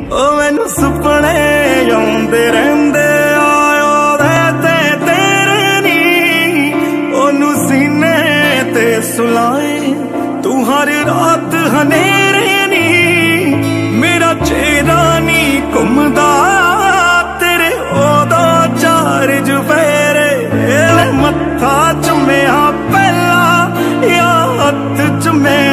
ओ मैनू सुपने आउंदे रहिंदे आयो ते तेरे नी ओनू सीने ते सुलाए तू हर रात हनेरे नी मेरा चेहरा नी घुमदा तेरे ओदा चार चुफेरे मत्था चुम्या पहला या हथ चुम्या